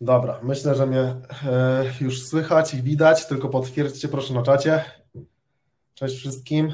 Dobra, myślę, że mnie już słychać i widać, tylko potwierdźcie proszę na czacie. Cześć wszystkim.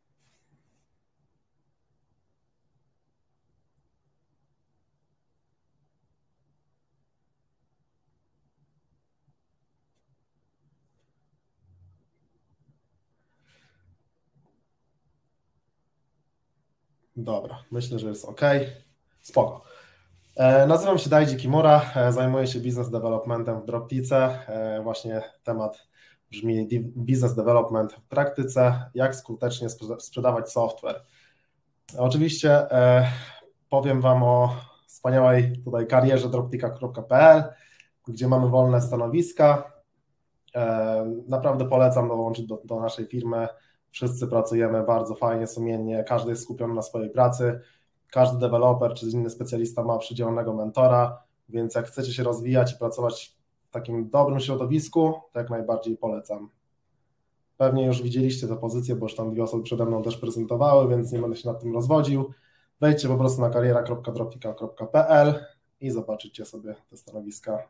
Dobra, myślę, że jest OK. Spoko. Nazywam się Daiji Kimura, zajmuję się business developmentem w Droptice. Właśnie temat brzmi business development w praktyce, jak skutecznie sprzedawać software. Oczywiście powiem Wam o wspaniałej tutaj karierze droptika.pl, gdzie mamy wolne stanowiska. Naprawdę polecam dołączyć do naszej firmy. Wszyscy pracujemy bardzo fajnie, sumiennie, każdy jest skupiony na swojej pracy, każdy deweloper czy inny specjalista ma przydzielonego mentora, więc jak chcecie się rozwijać i pracować w takim dobrym środowisku, to jak najbardziej polecam. Pewnie już widzieliście tę pozycję, bo już tam dwie osoby przede mną też prezentowały, więc nie będę się nad tym rozwodził. Wejdźcie po prostu na kariera.droptika.pl i zobaczycie sobie te stanowiska.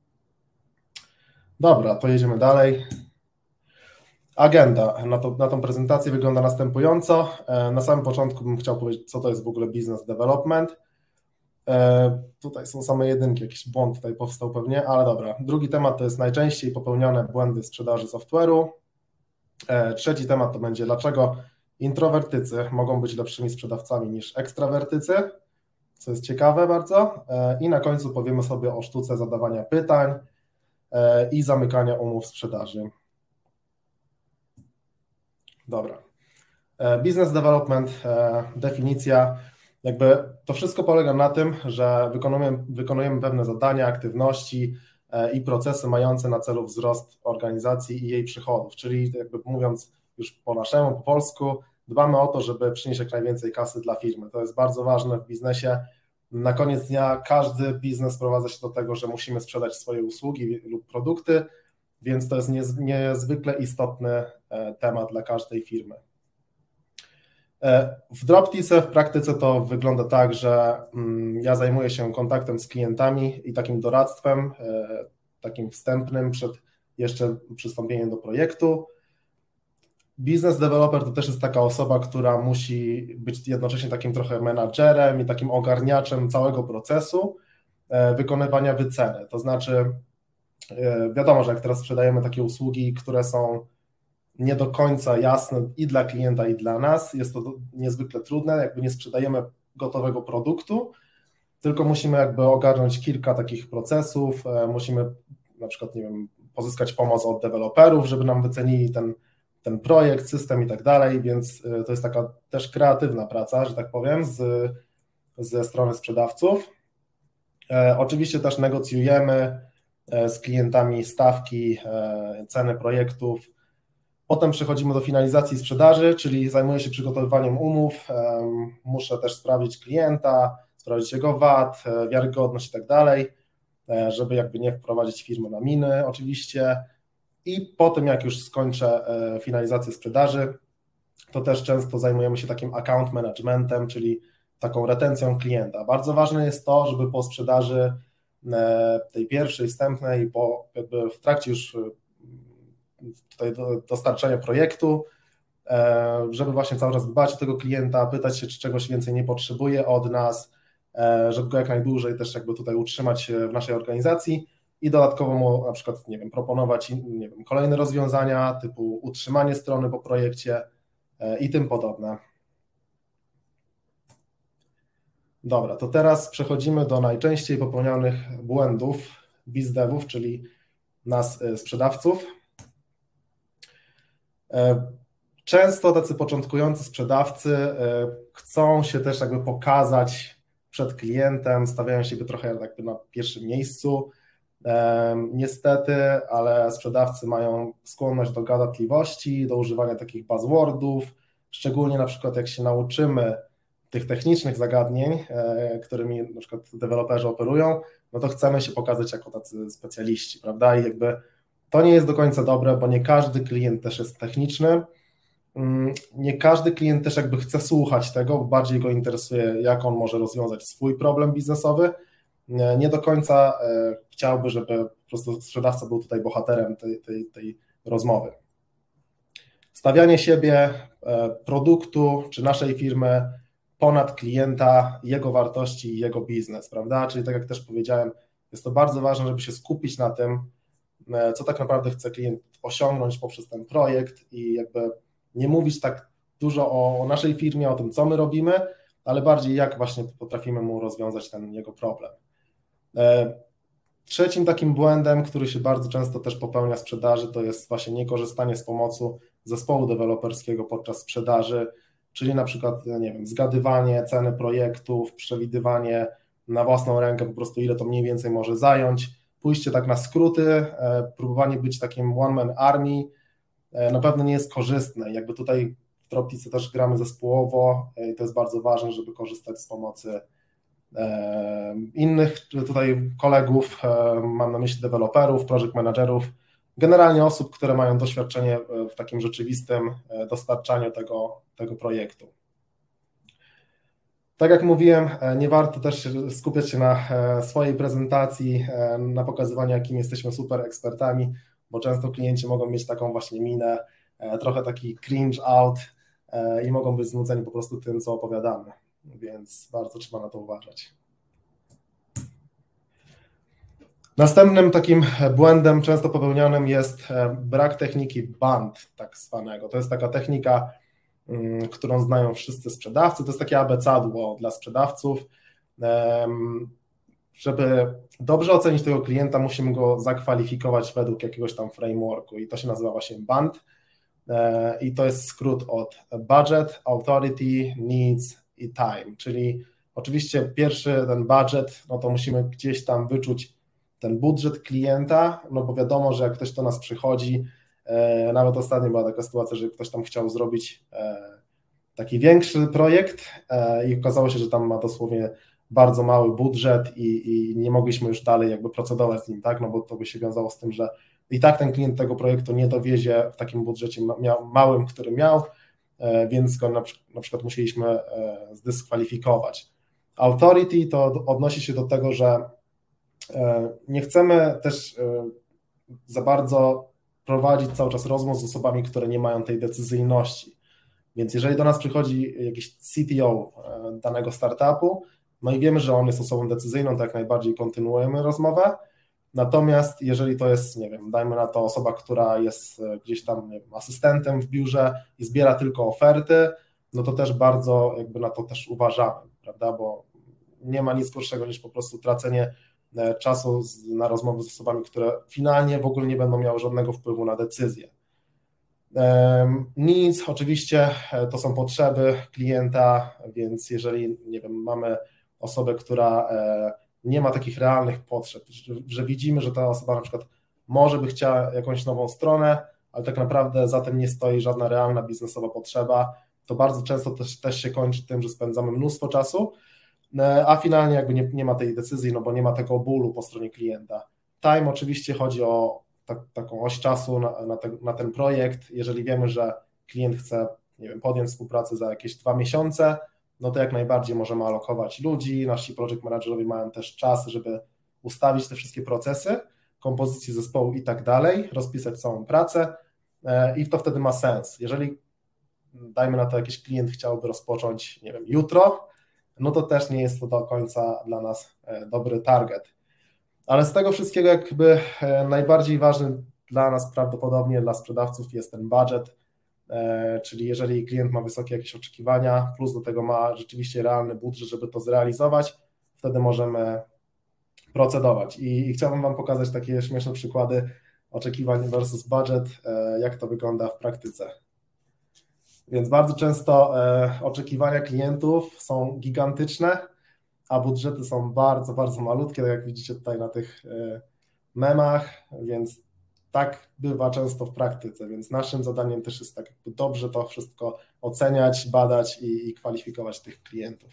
Dobra, to jedziemy dalej. Agenda na tą prezentację wygląda następująco. Na samym początku bym chciał powiedzieć, co to jest w ogóle business development. Tutaj są same jedynki, jakiś błąd tutaj powstał pewnie, ale dobra. Drugi temat to jest najczęściej popełniane błędy w sprzedaży software'u. Trzeci temat to będzie, dlaczego introwertycy mogą być lepszymi sprzedawcami niż ekstrawertycy, co jest ciekawe bardzo. I na końcu powiemy sobie o sztuce zadawania pytań i zamykania umów sprzedaży. Dobra. Business development, definicja, jakby to wszystko polega na tym, że wykonujemy pewne zadania, aktywności i procesy mające na celu wzrost organizacji i jej przychodów, czyli jakby mówiąc już po naszemu, po polsku, dbamy o to, żeby przynieść jak najwięcej kasy dla firmy. To jest bardzo ważne w biznesie. Na koniec dnia każdy biznes sprowadza się do tego, że musimy sprzedać swoje usługi lub produkty, więc to jest niezwykle istotny temat dla każdej firmy. W Droptice w praktyce to wygląda tak, że ja zajmuję się kontaktem z klientami i takim doradztwem, takim wstępnym przed jeszcze przystąpieniem do projektu. Business developer to też jest taka osoba, która musi być jednocześnie takim trochę menadżerem i takim ogarniaczem całego procesu wykonywania wyceny. To znaczy, wiadomo, że jak teraz sprzedajemy takie usługi, które są nie do końca jasne i dla klienta, i dla nas, jest to niezwykle trudne, jakby nie sprzedajemy gotowego produktu, tylko musimy jakby ogarnąć kilka takich procesów, musimy na przykład, nie wiem, pozyskać pomoc od deweloperów, żeby nam wycenili ten projekt, system i tak dalej, więc to jest taka też kreatywna praca, że tak powiem, ze strony sprzedawców. Oczywiście też negocjujemy z klientami stawki, ceny projektów. Potem przechodzimy do finalizacji sprzedaży, czyli zajmuję się przygotowywaniem umów, muszę też sprawdzić klienta, sprawdzić jego VAT, wiarygodność i tak dalej, żeby jakby nie wprowadzić firmy na miny oczywiście. I po tym jak już skończę finalizację sprzedaży, to też często zajmujemy się takim account managementem, czyli taką retencją klienta. Bardzo ważne jest to, żeby po sprzedaży tej pierwszej, wstępnej, jakby w trakcie już tutaj dostarczania projektu, żeby właśnie cały czas dbać o tego klienta, pytać się, czy czegoś więcej nie potrzebuje od nas, żeby go jak najdłużej też jakby tutaj utrzymać w naszej organizacji i dodatkowo mu na przykład, nie wiem, proponować, nie wiem, kolejne rozwiązania typu utrzymanie strony po projekcie i tym podobne. Dobra, to teraz przechodzimy do najczęściej popełnianych błędów bizdevów, czyli nas sprzedawców. Często tacy początkujący sprzedawcy chcą się też jakby pokazać przed klientem, stawiają siebie trochę jakby na pierwszym miejscu. Niestety, ale sprzedawcy mają skłonność do gadatliwości, do używania takich buzzwordów, szczególnie na przykład jak się nauczymy tych technicznych zagadnień, którymi na przykład deweloperzy operują, no to chcemy się pokazać jako tacy specjaliści, prawda? I jakby to nie jest do końca dobre, bo nie każdy klient też jest techniczny, nie każdy klient też jakby chce słuchać tego, bo bardziej go interesuje, jak on może rozwiązać swój problem biznesowy, nie do końca chciałby, żeby po prostu sprzedawca był tutaj bohaterem tej rozmowy. Stawianie siebie, produktu czy naszej firmy ponad klienta, jego wartości i jego biznes, prawda? Czyli tak jak też powiedziałem, jest to bardzo ważne, żeby się skupić na tym, co tak naprawdę chce klient osiągnąć poprzez ten projekt i jakby nie mówić tak dużo o naszej firmie, o tym, co my robimy, ale bardziej jak właśnie potrafimy mu rozwiązać ten jego problem. Trzecim takim błędem, który się bardzo często też popełnia w sprzedaży, to jest właśnie niekorzystanie z pomocy zespołu deweloperskiego podczas sprzedaży, czyli na przykład, nie wiem, zgadywanie ceny projektów, przewidywanie na własną rękę po prostu ile to mniej więcej może zająć, pójście tak na skróty, próbowanie być takim one-man army na pewno nie jest korzystne. Jakby tutaj w Droptice też gramy zespołowo i to jest bardzo ważne, żeby korzystać z pomocy innych tutaj kolegów, mam na myśli deweloperów, project managerów, generalnie osób, które mają doświadczenie w takim rzeczywistym dostarczaniu tego projektu. Tak jak mówiłem, nie warto też skupiać się na swojej prezentacji, na pokazywaniu, jakim jesteśmy super ekspertami, bo często klienci mogą mieć taką właśnie minę, trochę taki cringe out i mogą być znudzeni po prostu tym, co opowiadamy, więc bardzo trzeba na to uważać. Następnym takim błędem często popełnianym jest brak techniki BANT tak zwanego. To jest taka technika, którą znają wszyscy sprzedawcy, to jest takie abecadło dla sprzedawców. Żeby dobrze ocenić tego klienta, musimy go zakwalifikować według jakiegoś tam frameworku i to się nazywa właśnie BANT i to jest skrót od Budget, Authority, Needs i Time, czyli oczywiście pierwszy ten budget, no to musimy gdzieś tam wyczuć ten budżet klienta, no bo wiadomo, że jak ktoś do nas przychodzi, nawet ostatnio była taka sytuacja, że ktoś tam chciał zrobić taki większy projekt i okazało się, że tam ma dosłownie bardzo mały budżet i nie mogliśmy już dalej jakby procedować z nim, tak, no bo to by się wiązało z tym, że i tak ten klient tego projektu nie dowiezie w takim budżecie małym, który miał, więc go na przykład musieliśmy zdyskwalifikować. Authority to odnosi się do tego, że nie chcemy też za bardzo prowadzić cały czas rozmów z osobami, które nie mają tej decyzyjności. Więc jeżeli do nas przychodzi jakiś CTO danego startupu, no i wiemy, że on jest osobą decyzyjną, to jak najbardziej kontynuujemy rozmowę. Natomiast jeżeli to jest, nie wiem, dajmy na to osoba, która jest gdzieś tam, nie wiem, asystentem w biurze i zbiera tylko oferty, no to też bardzo jakby na to też uważamy, prawda, bo nie ma nic gorszego niż po prostu tracenie czasu na rozmowy z osobami, które finalnie w ogóle nie będą miały żadnego wpływu na decyzję. Needs oczywiście to są potrzeby klienta, więc jeżeli, nie wiem, mamy osobę, która nie ma takich realnych potrzeb, że widzimy, że ta osoba na przykład może by chciała jakąś nową stronę, ale tak naprawdę za tym nie stoi żadna realna biznesowa potrzeba, to bardzo często też się kończy tym, że spędzamy mnóstwo czasu, a finalnie jakby nie ma tej decyzji, no bo nie ma tego bólu po stronie klienta. Time oczywiście chodzi o taką oś czasu na ten projekt. Jeżeli wiemy, że klient chce, nie wiem, podjąć współpracę za jakieś 2 miesiące, no to jak najbardziej możemy alokować ludzi, nasi project managerowie mają też czas, żeby ustawić te wszystkie procesy, kompozycję zespołu i tak dalej, rozpisać całą pracę i to wtedy ma sens. Jeżeli, dajmy na to, jakiś klient chciałby rozpocząć, nie wiem, jutro, no to też nie jest to do końca dla nas dobry target. Ale z tego wszystkiego jakby najbardziej ważny dla nas prawdopodobnie, dla sprzedawców jest ten budżet, czyli jeżeli klient ma wysokie jakieś oczekiwania, plus do tego ma rzeczywiście realny budżet, żeby to zrealizować, wtedy możemy procedować. I chciałbym Wam pokazać takie śmieszne przykłady oczekiwań versus budżet, jak to wygląda w praktyce. Więc bardzo często oczekiwania klientów są gigantyczne, a budżety są bardzo, bardzo malutkie, tak jak widzicie tutaj na tych memach, więc tak bywa często w praktyce, więc naszym zadaniem też jest tak jakby dobrze to wszystko oceniać, badać i kwalifikować tych klientów.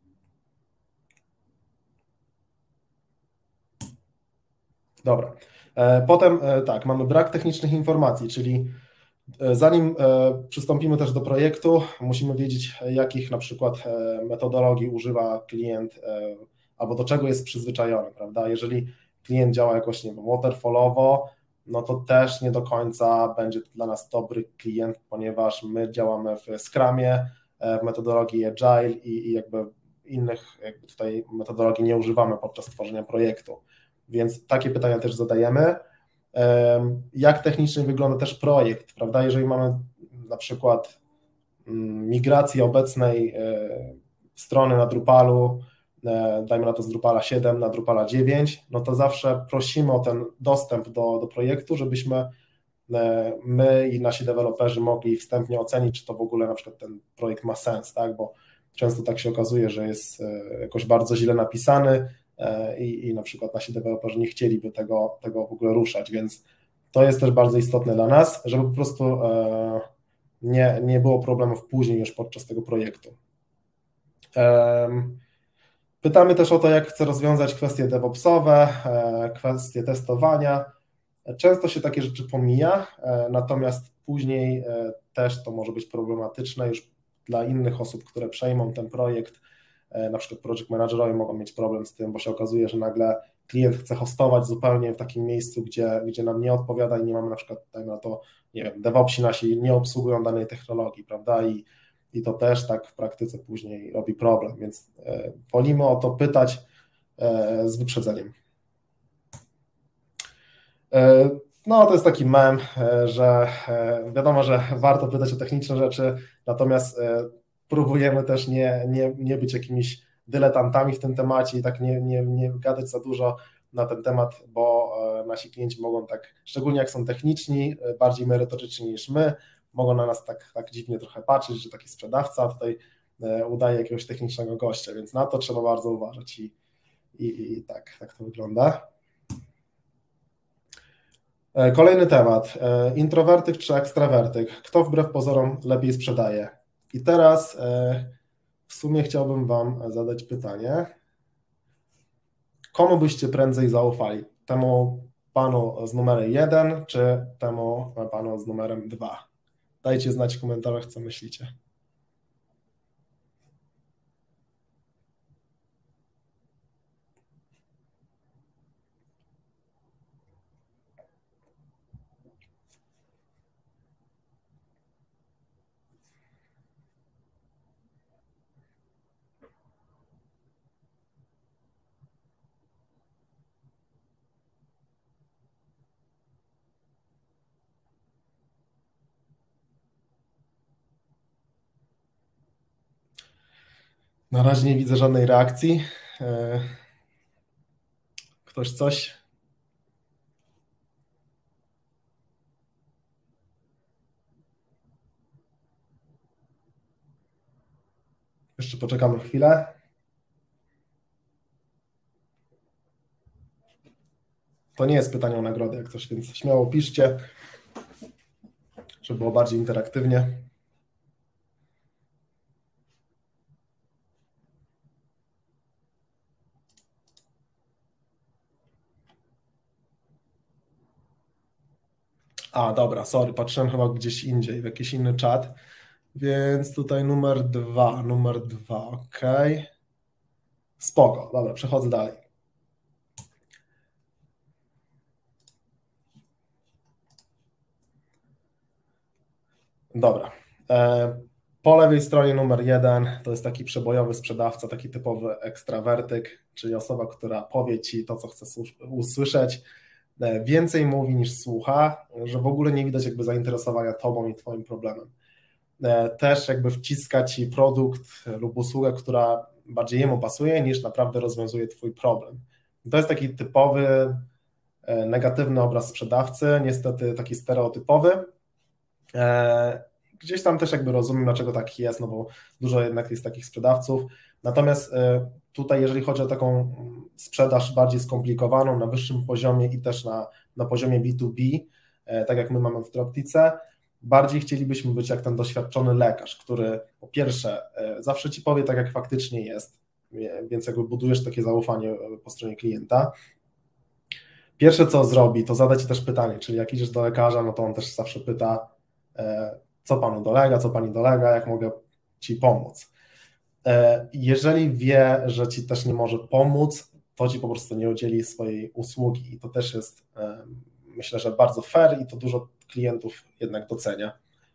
Dobra, potem tak, mamy brak technicznych informacji, czyli zanim przystąpimy też do projektu, musimy wiedzieć, jakich na przykład metodologii używa klient, albo do czego jest przyzwyczajony, prawda? Jeżeli klient działa jakoś, nie wiem, waterfallowo, no to też nie do końca będzie to dla nas dobry klient, ponieważ my działamy w Scrumie, w metodologii Agile i jakby innych jakby tutaj metodologii nie używamy podczas tworzenia projektu. Więc takie pytania też zadajemy. Jak technicznie wygląda też projekt, prawda? Jeżeli mamy na przykład migrację obecnej strony na Drupalu, dajmy na to z Drupala 7 na Drupala 9, no to zawsze prosimy o ten dostęp do projektu, żebyśmy my i nasi deweloperzy mogli wstępnie ocenić, czy to w ogóle na przykład ten projekt ma sens, tak? Bo często tak się okazuje, że jest jakoś bardzo źle napisany i na przykład nasi deweloperzy nie chcieliby tego w ogóle ruszać, więc to jest też bardzo istotne dla nas, żeby po prostu nie było problemów później już podczas tego projektu. Pytamy też o to, jak chcę rozwiązać kwestie DevOpsowe, kwestie testowania. Często się takie rzeczy pomija, natomiast później też to może być problematyczne już dla innych osób, które przejmą ten projekt. Na przykład project managerowie mogą mieć problem z tym, bo się okazuje, że nagle klient chce hostować zupełnie w takim miejscu, gdzie nam nie odpowiada i nie mamy na przykład, dajmy na to, nie wiem, DevOpsi nasi nie obsługują danej technologii, prawda, i to też tak w praktyce później robi problem, więc wolimy o to pytać z wyprzedzeniem. No to jest taki mem, że wiadomo, że warto pytać o techniczne rzeczy, natomiast próbujemy też nie być jakimiś dyletantami w tym temacie i tak nie gadać za dużo na ten temat, bo nasi klienci mogą tak, szczególnie jak są techniczni, bardziej merytoryczni niż my, mogą na nas tak dziwnie trochę patrzeć, że taki sprzedawca tutaj udaje jakiegoś technicznego gościa, więc na to trzeba bardzo uważać i tak to wygląda. Kolejny temat, introwertyk czy ekstrawertyk, kto wbrew pozorom lepiej sprzedaje? I teraz w sumie chciałbym Wam zadać pytanie, komu byście prędzej zaufali? Temu panu z numerem 1 czy temu panu z numerem 2? Dajcie znać w komentarzach, co myślicie. Na razie nie widzę żadnej reakcji. Ktoś coś? Jeszcze poczekamy chwilę. To nie jest pytanie o nagrodę, jak coś, więc śmiało piszcie, żeby było bardziej interaktywnie. A, dobra, sorry, patrzyłem chyba gdzieś indziej, w jakiś inny czat, więc tutaj numer 2, ok. Spoko, dobra, przechodzę dalej. Dobra. Po lewej stronie numer 1 to jest taki przebojowy sprzedawca, taki typowy ekstrawertyk, czyli osoba, która powie Ci to, co chce usłyszeć, więcej mówi niż słucha, że w ogóle nie widać jakby zainteresowania Tobą i Twoim problemem. Też jakby wciska Ci produkt lub usługę, która bardziej jemu pasuje, niż naprawdę rozwiązuje Twój problem. To jest taki typowy, negatywny obraz sprzedawcy, niestety taki stereotypowy. Gdzieś tam też jakby rozumiem, dlaczego tak jest, no bo dużo jednak jest takich sprzedawców. Natomiast tutaj, jeżeli chodzi o taką sprzedaż bardziej skomplikowaną, na wyższym poziomie i też na poziomie B2B, tak jak my mamy w Droptice, bardziej chcielibyśmy być jak ten doświadczony lekarz, który po pierwsze zawsze Ci powie tak, jak faktycznie jest, więc jakby budujesz takie zaufanie po stronie klienta. Pierwsze, co zrobi, to zada Ci też pytanie, czyli jak idziesz do lekarza, no to on też zawsze pyta, co Panu dolega, co Pani dolega, jak mogę Ci pomóc. Jeżeli wie, że ci też nie może pomóc, to ci po prostu nie udzieli swojej usługi i to też jest, myślę, że bardzo fair i to dużo klientów jednak docenia.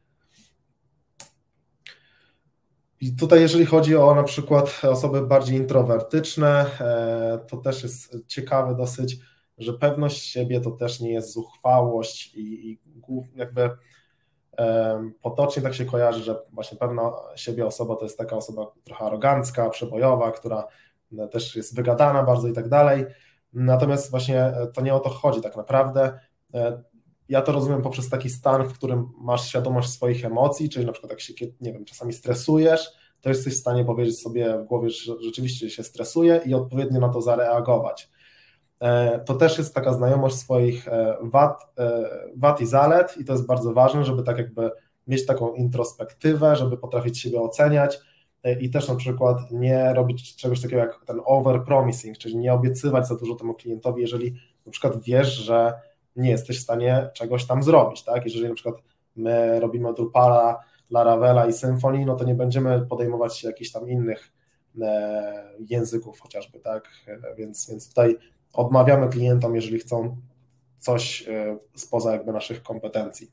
I tutaj jeżeli chodzi o na przykład osoby bardziej introwertyczne, to też jest ciekawe dosyć, że pewność siebie to też nie jest zuchwałość i jakby potocznie tak się kojarzy, że właśnie pewna siebie osoba to jest taka osoba trochę arogancka, przebojowa, która też jest wygadana bardzo i tak dalej. Natomiast właśnie to nie o to chodzi tak naprawdę. Ja to rozumiem poprzez taki stan, w którym masz świadomość swoich emocji, czyli na przykład jak się, nie wiem, czasami stresujesz, to jesteś w stanie powiedzieć sobie w głowie, że rzeczywiście się stresuję i odpowiednio na to zareagować. To też jest taka znajomość swoich wad i zalet i to jest bardzo ważne, żeby tak jakby mieć taką introspektywę, żeby potrafić siebie oceniać i też na przykład nie robić czegoś takiego jak ten overpromising, czyli nie obiecywać za dużo temu klientowi, jeżeli na przykład wiesz, że nie jesteś w stanie czegoś tam zrobić, tak? Jeżeli na przykład my robimy Drupala, Laravela i Symfony, no to nie będziemy podejmować się jakichś tam innych języków chociażby, tak? Więc tutaj odmawiamy klientom, jeżeli chcą coś spoza jakby naszych kompetencji.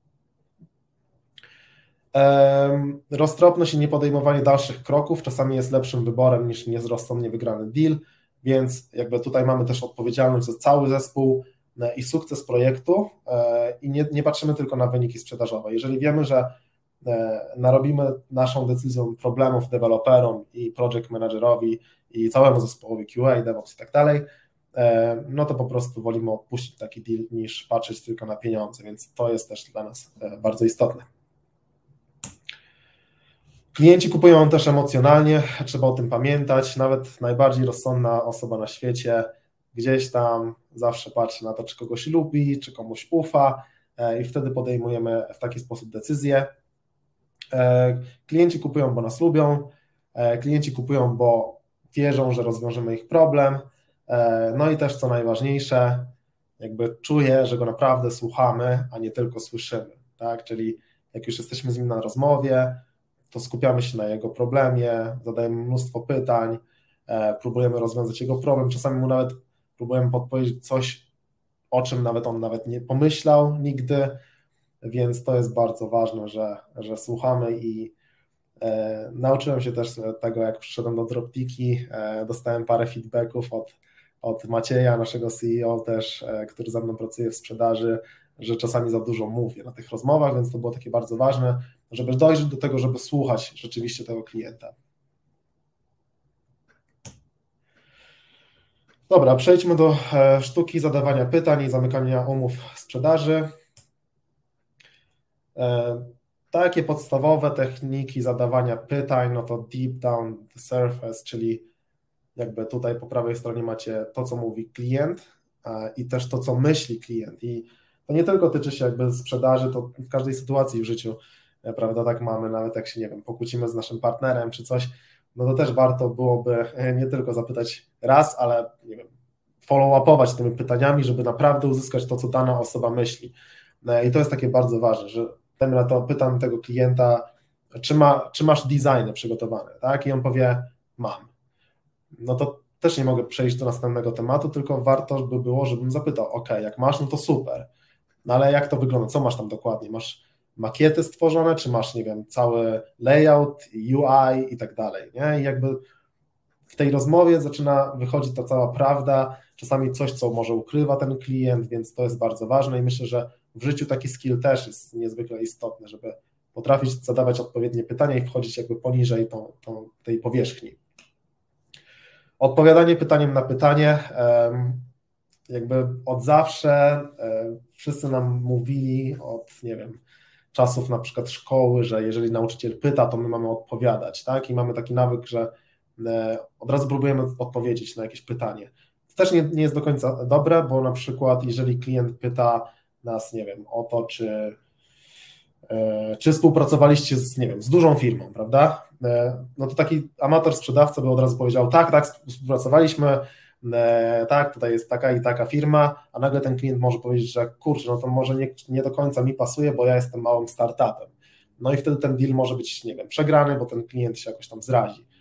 Roztropność i niepodejmowanie dalszych kroków czasami jest lepszym wyborem niż nierozsądnie wygrany deal, więc jakby tutaj mamy też odpowiedzialność za cały zespół i sukces projektu i nie patrzymy tylko na wyniki sprzedażowe. Jeżeli wiemy, że narobimy naszą decyzją problemów deweloperom i project managerowi i całemu zespołowi QA, DevOps i tak dalej, no to po prostu wolimy odpuścić taki deal niż patrzeć tylko na pieniądze, więc to jest też dla nas bardzo istotne. Klienci kupują też emocjonalnie, trzeba o tym pamiętać, nawet najbardziej rozsądna osoba na świecie gdzieś tam zawsze patrzy na to, czy kogoś lubi, czy komuś ufa i wtedy podejmujemy w taki sposób decyzje. Klienci kupują, bo nas lubią, klienci kupują, bo wierzą, że rozwiążemy ich problem, no i też co najważniejsze, jakby czuję, że go naprawdę słuchamy, a nie tylko słyszymy, tak? Czyli jak już jesteśmy z nim na rozmowie, to skupiamy się na jego problemie, zadajemy mnóstwo pytań, próbujemy rozwiązać jego problem, czasami mu nawet próbujemy podpowiedzieć coś, o czym nawet on nie pomyślał nigdy, więc to jest bardzo ważne, że słuchamy i nauczyłem się też tego, jak przyszedłem do Droptiki, dostałem parę feedbacków od Macieja, naszego CEO też, który ze mną pracuje w sprzedaży, że czasami za dużo mówię na tych rozmowach, więc to było takie bardzo ważne, żeby dojrzeć do tego, żeby słuchać rzeczywiście tego klienta. Dobra, przejdźmy do sztuki zadawania pytań i zamykania umów sprzedaży. Takie podstawowe techniki zadawania pytań, no to deep down the surface, czyli jakby tutaj po prawej stronie macie to, co mówi klient i też to, co myśli klient. I to nie tylko tyczy się jakby sprzedaży, to w każdej sytuacji w życiu, prawda, tak mamy, nawet jak się, nie wiem, pokłócimy z naszym partnerem czy coś, no to też warto byłoby nie tylko zapytać raz, ale nie wiem, follow-upować tymi pytaniami, żeby naprawdę uzyskać to, co dana osoba myśli. I to jest takie bardzo ważne, że na to pytam tego klienta, czy masz designy przygotowane, tak? I on powie, mam. No to też nie mogę przejść do następnego tematu, tylko warto by było, żebym zapytał, ok, jak masz, no to super, no ale jak to wygląda, co masz tam dokładnie? Masz makiety stworzone, czy masz, nie wiem, cały layout, UI i tak dalej, nie? I jakby w tej rozmowie zaczyna wychodzić ta cała prawda, czasami coś, co może ukrywa ten klient, więc to jest bardzo ważne i myślę, że w życiu taki skill też jest niezwykle istotny, żeby potrafić zadawać odpowiednie pytania i wchodzić jakby poniżej tej powierzchni. Odpowiadanie pytaniem na pytanie, jakby od zawsze wszyscy nam mówili od, nie wiem, czasów na przykład szkoły, że jeżeli nauczyciel pyta, to my mamy odpowiadać, tak? I mamy taki nawyk, że od razu próbujemy odpowiedzieć na jakieś pytanie. To też nie jest do końca dobre, bo na przykład jeżeli klient pyta nas, nie wiem, o to, czy współpracowaliście z dużą firmą, prawda? No to taki amator sprzedawca by od razu powiedział, tak, współpracowaliśmy, tak, tutaj jest taka i taka firma, a nagle ten klient może powiedzieć, że kurczę, no to może nie do końca mi pasuje, bo ja jestem małym startupem. No i wtedy ten deal może być, nie wiem, przegrany, bo ten klient się jakoś tam zrazi.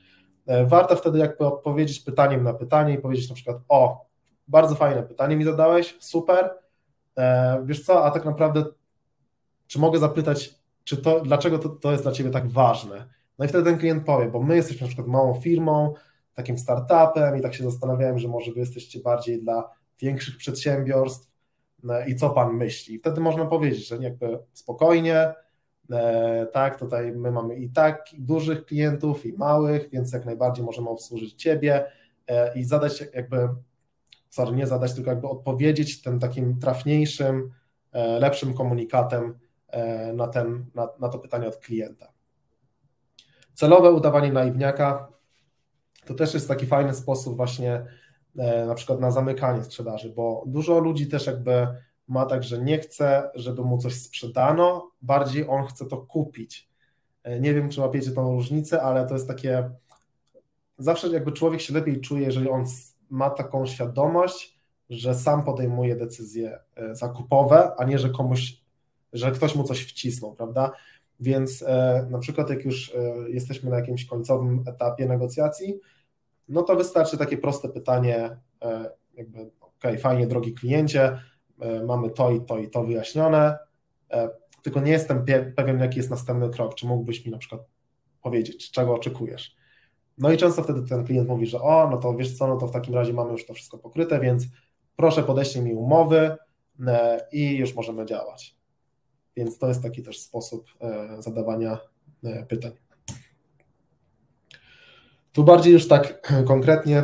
warto wtedy jakby odpowiedzieć pytaniem na pytanie i powiedzieć na przykład: o, bardzo fajne pytanie mi zadałeś, super, wiesz co, a tak naprawdę czy mogę zapytać, dlaczego to jest dla Ciebie tak ważne? No i wtedy ten klient powie, bo my jesteśmy na przykład małą firmą, takim startupem i tak się zastanawiałem, że może Wy jesteście bardziej dla większych przedsiębiorstw i co Pan myśli? I wtedy można powiedzieć, że jakby spokojnie, tak, tutaj my mamy i tak dużych klientów i małych, więc jak najbardziej możemy obsłużyć Ciebie i zadać nie zadać, tylko jakby odpowiedzieć tym takim trafniejszym, lepszym komunikatem na to pytanie od klienta. Celowe udawanie naiwniaka to też jest taki fajny sposób właśnie na przykład na zamykanie sprzedaży, bo dużo ludzi też jakby ma tak, że nie chce, żeby mu coś sprzedano, bardziej on chce to kupić. Nie wiem, czy łapiecie tą różnicę, ale to jest takie, zawsze jakby człowiek się lepiej czuje, jeżeli on ma taką świadomość, że sam podejmuje decyzje zakupowe, a nie, że ktoś mu coś wcisnął, prawda? Więc na przykład jak już jesteśmy na jakimś końcowym etapie negocjacji, no to wystarczy takie proste pytanie, jakby okej, fajnie, drogi kliencie, mamy to i to i to wyjaśnione, tylko nie jestem pewien, jaki jest następny krok, czy mógłbyś mi na przykład powiedzieć, czego oczekujesz. No i często wtedy ten klient mówi, że no to wiesz co, no to w takim razie mamy już to wszystko pokryte, więc proszę podeślij mi umowy i już możemy działać. Więc to jest taki też sposób zadawania pytań. Tu bardziej już tak konkretnie,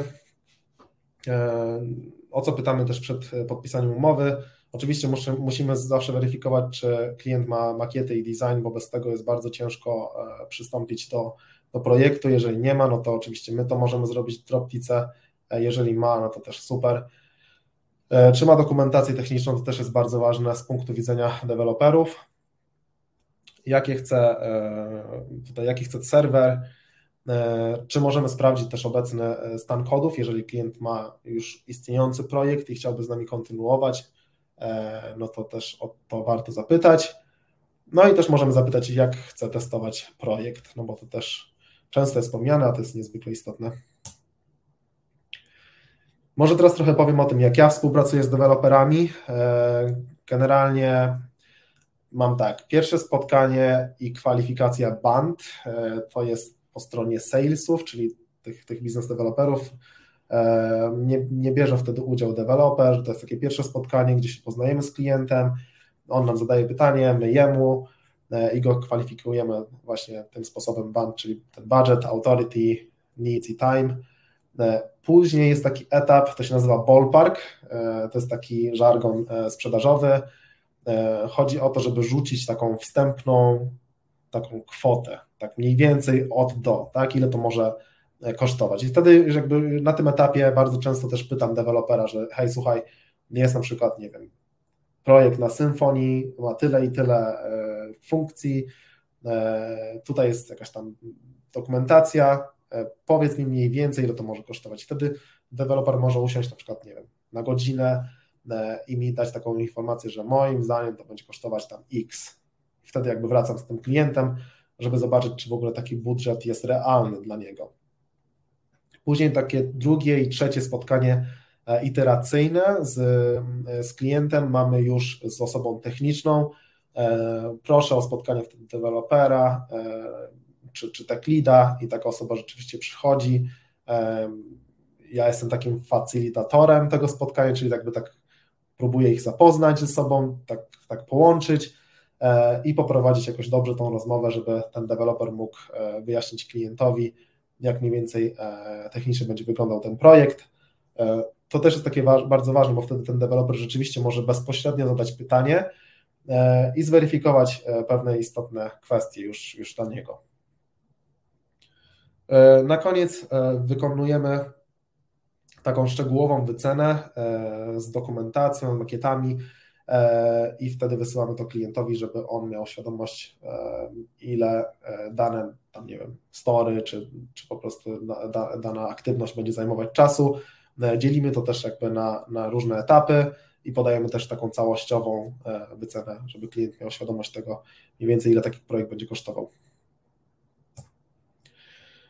o co pytamy też przed podpisaniem umowy. Oczywiście musimy zawsze weryfikować, czy klient ma makiety i design, bo bez tego jest bardzo ciężko przystąpić do projektu. Jeżeli nie ma, no to oczywiście my to możemy zrobić w Droptice. Jeżeli ma, no to też super. Czy ma dokumentację techniczną, to też jest bardzo ważne z punktu widzenia deweloperów. Jaki chce serwer, czy możemy sprawdzić też obecny stan kodów, jeżeli klient ma już istniejący projekt i chciałby z nami kontynuować, no to też o to warto zapytać. No i też możemy zapytać, jak chce testować projekt, no bo to też często jest wspomniane, a to jest niezwykle istotne. Może teraz trochę powiem o tym, jak ja współpracuję z deweloperami. Generalnie mam tak, pierwsze spotkanie i kwalifikacja band, to jest po stronie salesów, czyli tych biznes deweloperów. Nie bierze wtedy udział deweloper, to jest takie pierwsze spotkanie, gdzie się poznajemy z klientem, on nam zadaje pytanie, my jemu i go kwalifikujemy właśnie tym sposobem band, czyli ten budget, authority, needs i time. Później jest taki etap, to się nazywa ballpark, to jest taki żargon sprzedażowy. Chodzi o to, żeby rzucić taką wstępną taką kwotę, tak mniej więcej od do, tak, ile to może kosztować. I wtedy jakby na tym etapie bardzo często też pytam dewelopera, że hej, słuchaj, jest na przykład, nie wiem, projekt na Symfony, ma tyle i tyle funkcji, tutaj jest jakaś tam dokumentacja, powiedz mi mniej więcej, ile to może kosztować. Wtedy deweloper może usiąść na przykład, nie wiem, na godzinę i mi dać taką informację, że moim zdaniem to będzie kosztować tam X. Wtedy jakby wracam z tym klientem, żeby zobaczyć, czy w ogóle taki budżet jest realny dla niego. Później takie drugie i trzecie spotkanie iteracyjne z klientem mamy już z osobą techniczną. Proszę o spotkanie wtedy dewelopera czy tech leada i taka osoba rzeczywiście przychodzi. Ja jestem takim facylitatorem tego spotkania, czyli jakby tak próbuję ich zapoznać ze sobą, tak połączyć i poprowadzić jakoś dobrze tą rozmowę, żeby ten deweloper mógł wyjaśnić klientowi, jak mniej więcej technicznie będzie wyglądał ten projekt. To też jest takie bardzo ważne, bo wtedy ten deweloper rzeczywiście może bezpośrednio zadać pytanie i zweryfikować pewne istotne kwestie już dla niego. Na koniec wykonujemy taką szczegółową wycenę z dokumentacją, makietami i wtedy wysyłamy to klientowi, żeby on miał świadomość, ile dane, tam nie wiem, story, czy po prostu dana aktywność będzie zajmować czasu. Dzielimy to też jakby na różne etapy i podajemy też taką całościową wycenę, żeby klient miał świadomość tego mniej więcej, ile taki projekt będzie kosztował.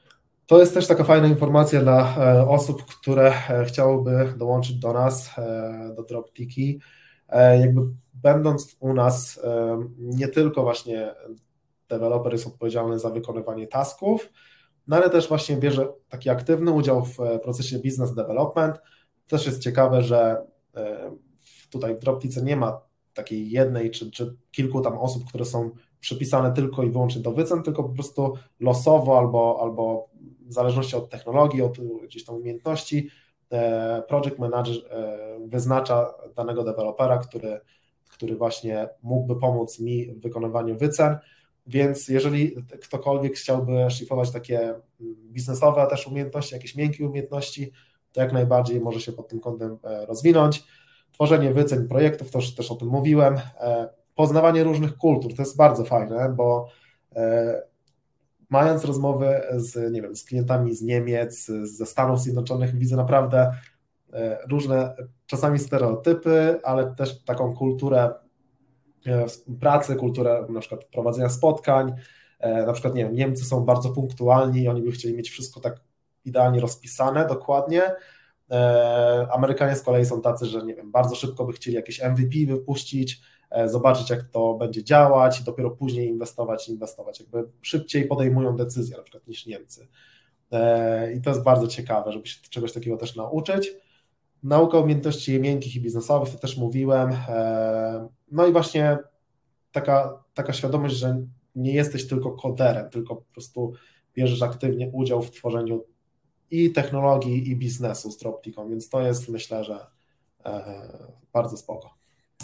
To jest też taka fajna informacja dla osób, które chciałyby dołączyć do nas, do Droptiki. Jakby będąc u nas, nie tylko właśnie deweloper jest odpowiedzialny za wykonywanie tasków, no ale też właśnie bierze taki aktywny udział w procesie business development. Też jest ciekawe, że tutaj w Droptice nie ma takiej jednej czy kilku tam osób, które są przypisane tylko i wyłącznie do wycen, tylko po prostu losowo albo w zależności od technologii, od gdzieś tam umiejętności, project manager wyznacza danego dewelopera, który właśnie mógłby pomóc mi w wykonywaniu wycen, więc jeżeli ktokolwiek chciałby szlifować takie biznesowe a też umiejętności, jakieś miękkie umiejętności, to jak najbardziej może się pod tym kątem rozwinąć. Tworzenie wycen projektów, to już też o tym mówiłem, poznawanie różnych kultur, to jest bardzo fajne, bo mając rozmowy z, nie wiem, z klientami z Niemiec, ze Stanów Zjednoczonych, widzę naprawdę różne, czasami stereotypy, ale też taką kulturę pracy, kulturę na przykład prowadzenia spotkań, na przykład, nie wiem, Niemcy są bardzo punktualni i oni by chcieli mieć wszystko tak idealnie rozpisane, dokładnie. Amerykanie z kolei są tacy, że nie wiem, bardzo szybko by chcieli jakieś MVP wypuścić, zobaczyć jak to będzie działać i dopiero później inwestować, jakby szybciej podejmują decyzje na przykład niż Niemcy. I to jest bardzo ciekawe, żeby się czegoś takiego też nauczyć. Nauka umiejętności miękkich i biznesowych, to też mówiłem. No i właśnie taka świadomość, że nie jesteś tylko koderem, tylko po prostu bierzesz aktywnie udział w tworzeniu i technologii, i biznesu z Droptiką, więc to jest, myślę, że bardzo spoko.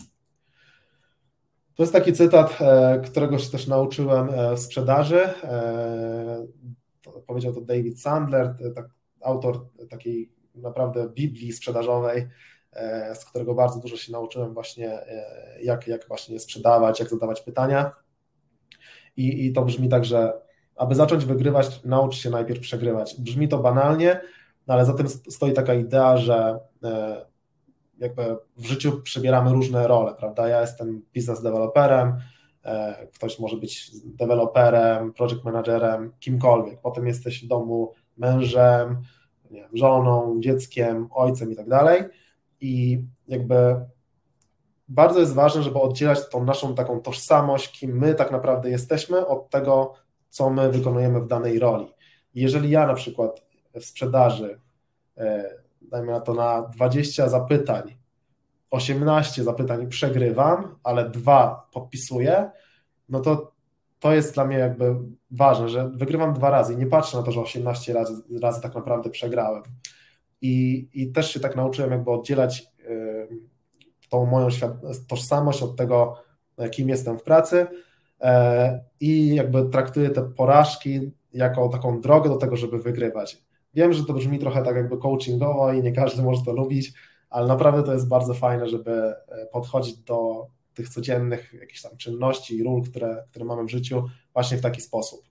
To jest taki cytat, którego się też nauczyłem w sprzedaży. Powiedział to David Sandler, autor takiej naprawdę Biblii sprzedażowej, z którego bardzo dużo się nauczyłem właśnie, jak właśnie sprzedawać, jak zadawać pytania. I to brzmi tak, że aby zacząć wygrywać, naucz się najpierw przegrywać. Brzmi to banalnie, no ale za tym stoi taka idea, że jakby w życiu przybieramy różne role, prawda? Ja jestem business developerem, ktoś może być deweloperem, project managerem, kimkolwiek. Potem jesteś w domu mężem, nie wiem, żoną, dzieckiem, ojcem i tak dalej. I jakby bardzo jest ważne, żeby oddzielać tą naszą taką tożsamość, kim my tak naprawdę jesteśmy, od tego, co my wykonujemy w danej roli. I jeżeli ja na przykład w sprzedaży, dajmy na to na 20 zapytań, 18 zapytań przegrywam, ale 2 podpisuję, no to jest dla mnie jakby ważne, że wygrywam 2 razy i nie patrzę na to, że 18 razy tak naprawdę przegrałem. I też się tak nauczyłem jakby oddzielać tą moją tożsamość od tego, kim jestem w pracy i jakby traktuję te porażki jako taką drogę do tego, żeby wygrywać. Wiem, że to brzmi trochę tak jakby coachingowo i nie każdy może to lubić, ale naprawdę to jest bardzo fajne, żeby podchodzić do tych codziennych jakichś tam czynności i ról, które mamy w życiu właśnie w taki sposób.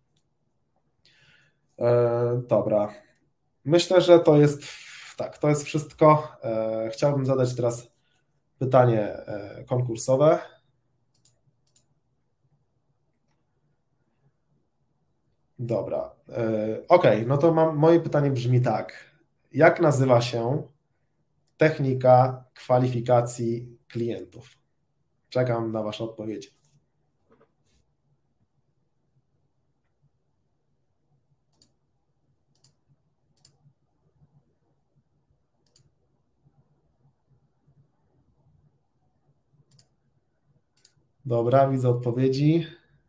Dobra. Myślę, że to jest wszystko. Chciałbym zadać teraz pytanie konkursowe. Dobra. Ok, no to moje pytanie brzmi tak. Jak nazywa się technika kwalifikacji klientów? Czekam na Wasze odpowiedzi. Dobra, widzę odpowiedzi.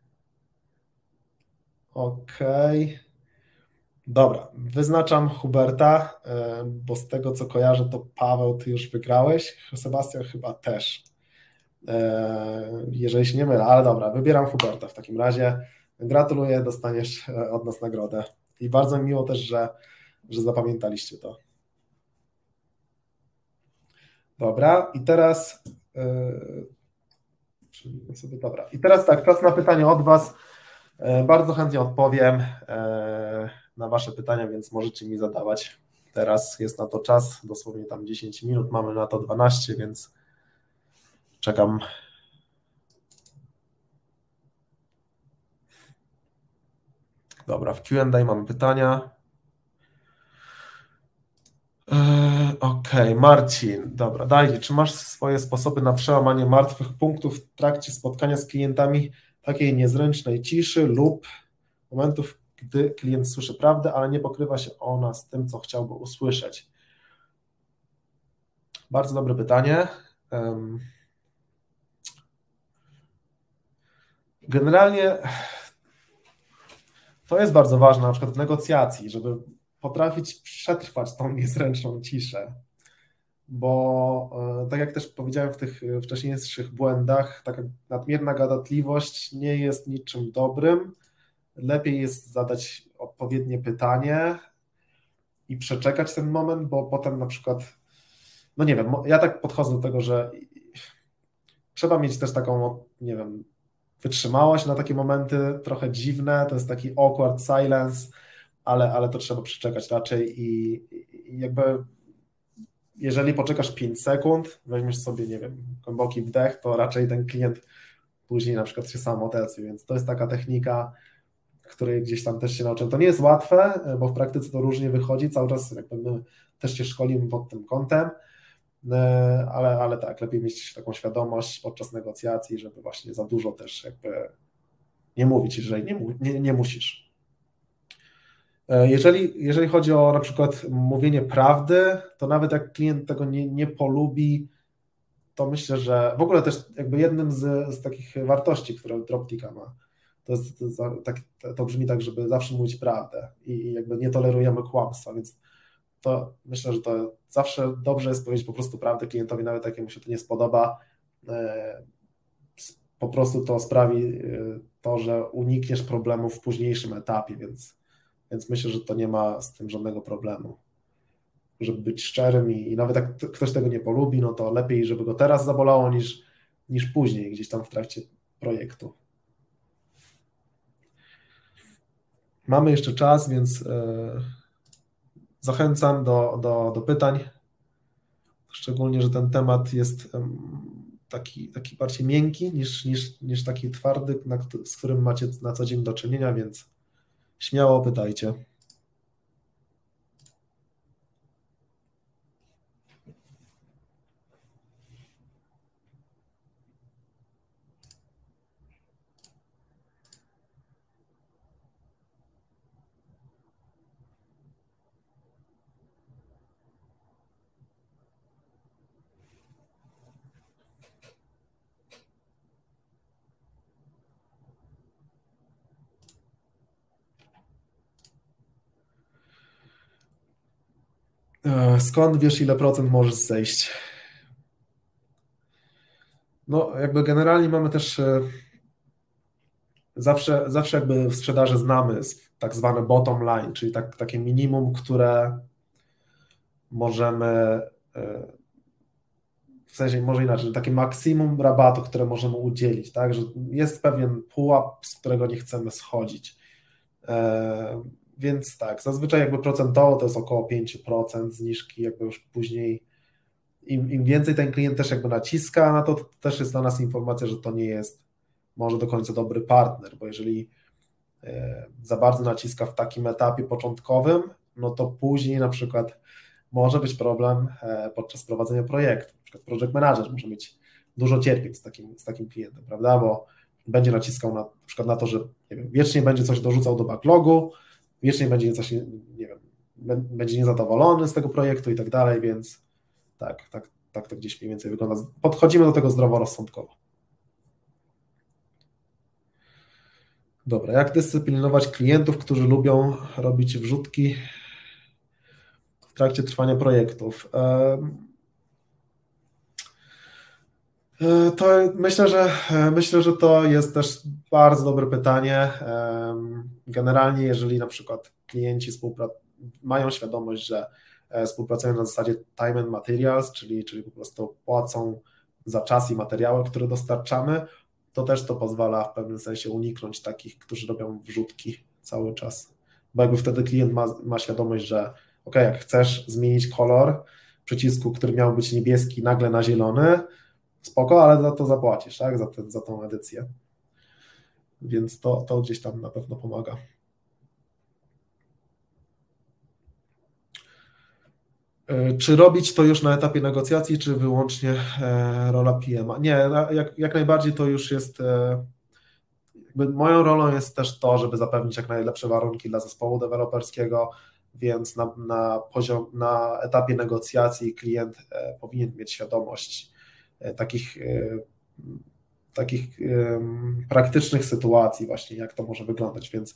Ok. Dobra, wyznaczam Huberta, bo z tego co kojarzę, to Paweł, ty już wygrałeś, Sebastian chyba też, jeżeli się nie mylę, ale dobra, wybieram Huberta w takim razie. Gratuluję, dostaniesz od nas nagrodę i bardzo mi miło też, że zapamiętaliście to. Dobra, i teraz dobra, i teraz tak, czas na pytanie od Was. Bardzo chętnie odpowiem na Wasze pytania, więc możecie mi zadawać. Teraz jest na to czas, dosłownie tam 10 minut, mamy na to 12, więc czekam. Dobra, w Q&A mamy pytania. Okej, Marcin, dobra, dajcie, czy masz swoje sposoby na przełamanie martwych punktów w trakcie spotkania z klientami, takiej niezręcznej ciszy lub momentów, gdy klient słyszy prawdę, ale nie pokrywa się ona z tym, co chciałby usłyszeć? Bardzo dobre pytanie. Generalnie to jest bardzo ważne, na przykład w negocjacji, żeby potrafić przetrwać tą niezręczną ciszę, bo tak jak też powiedziałem w tych wcześniejszych błędach, taka nadmierna gadatliwość nie jest niczym dobrym. Lepiej jest zadać odpowiednie pytanie i przeczekać ten moment, bo potem na przykład, no nie wiem, ja tak podchodzę do tego, że trzeba mieć też taką, nie wiem, wytrzymałość na takie momenty trochę dziwne, to jest taki awkward silence, ale to trzeba przeczekać raczej i jakby jeżeli poczekasz 5 sekund, weźmiesz sobie, nie wiem, głęboki wdech, to raczej ten klient później na przykład się sam odezwie, więc to jest taka technika, której gdzieś tam też się nauczyłem. To nie jest łatwe, bo w praktyce to różnie wychodzi, cały czas jakby my też się szkolimy pod tym kątem, ale tak, lepiej mieć taką świadomość podczas negocjacji, żeby właśnie za dużo też jakby nie mówić, jeżeli nie musisz. Jeżeli chodzi o na przykład mówienie prawdy, to nawet jak klient tego nie polubi, to myślę, że w ogóle też jakby jednym z takich wartości, które Droptika ma, to brzmi tak, żeby zawsze mówić prawdę i jakby nie tolerujemy kłamstwa, więc to myślę, że to zawsze dobrze jest powiedzieć po prostu prawdę klientowi, nawet jak mu się to nie spodoba. Po prostu to sprawi to, że unikniesz problemu w późniejszym etapie, więc myślę, że to nie ma z tym żadnego problemu. Żeby być szczerym i nawet jak ktoś tego nie polubi, no to lepiej, żeby go teraz zabolało niż później, gdzieś tam w trakcie projektu. Mamy jeszcze czas, więc zachęcam do pytań, szczególnie, że ten temat jest taki bardziej miękki niż taki twardy, z którym macie na co dzień do czynienia, więc śmiało pytajcie. Skąd wiesz, ile procent możesz zejść? No, jakby generalnie mamy też zawsze jakby w sprzedaży znamy tak zwane bottom line, czyli takie minimum, które możemy, w sensie może inaczej, takie maksimum rabatu, które możemy udzielić, tak, że jest pewien pułap, z którego nie chcemy schodzić. Więc tak, zazwyczaj jakby procentowo to jest około 5% zniżki, jakby już później im więcej ten klient też jakby naciska na to też jest dla nas informacja, że to nie jest może do końca dobry partner, bo jeżeli za bardzo naciska w takim etapie początkowym, no to później na przykład może być problem podczas prowadzenia projektu. Na przykład project manager może mieć dużo cierpień z takim klientem, prawda, bo będzie naciskał na przykład na to, że nie wiem, wiecznie będzie coś dorzucał do backlogu, wiecznie będzie coś, nie wiem, będzie niezadowolony z tego projektu i tak dalej, więc tak to gdzieś mniej więcej wygląda. Podchodzimy do tego zdroworozsądkowo. Dobra, jak dyscyplinować klientów, którzy lubią robić wrzutki w trakcie trwania projektów? To myślę, że to jest też bardzo dobre pytanie. Generalnie, jeżeli na przykład klienci mają świadomość, że współpracują na zasadzie time and materials, czyli po prostu płacą za czas i materiały, które dostarczamy, to też to pozwala w pewnym sensie uniknąć takich, którzy robią wrzutki cały czas. Bo jakby wtedy klient ma świadomość, że ok, jak chcesz zmienić kolor przycisku, który miał być niebieski, nagle na zielony, spoko, ale za to zapłacisz, tak? Za tą edycję. Więc to gdzieś tam na pewno pomaga. Czy robić to już na etapie negocjacji, czy wyłącznie rola PM-a? Nie, jak najbardziej to już jest, jakby moją rolą jest też to, żeby zapewnić jak najlepsze warunki dla zespołu deweloperskiego, więc na etapie negocjacji klient powinien mieć świadomość takich praktycznych sytuacji właśnie, jak to może wyglądać, więc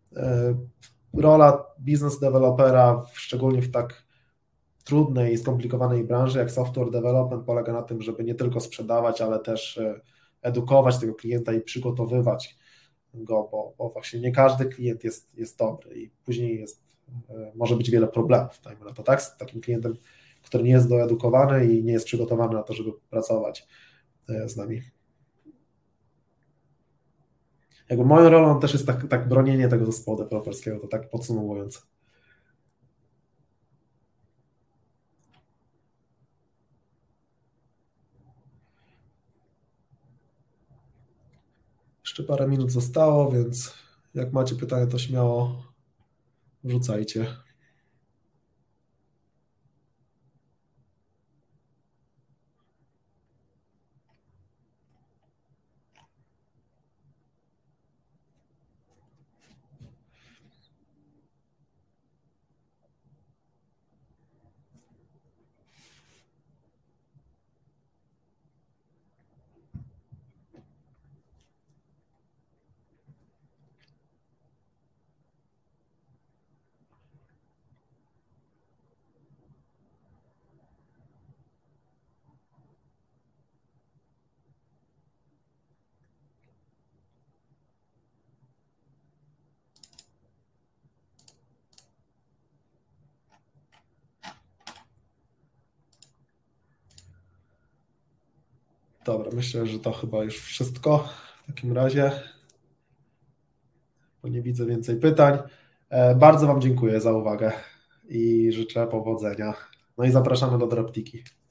rola business developera, szczególnie w tak trudnej i skomplikowanej branży jak software development, polega na tym, żeby nie tylko sprzedawać, ale też edukować tego klienta i przygotowywać go, bo właśnie nie każdy klient jest dobry i później może być wiele problemów, dajmy na to tak, z takim klientem, który nie jest doedukowany i nie jest przygotowany na to, żeby pracować z nami. Jakby moją rolą też jest tak bronienie tego zespołu deweloperskiego, to tak podsumowując. Jeszcze parę minut zostało, więc jak macie pytania, to śmiało wrzucajcie. Dobra, myślę, że to chyba już wszystko w takim razie, bo nie widzę więcej pytań. Bardzo Wam dziękuję za uwagę i życzę powodzenia. No i zapraszamy do Droptiki.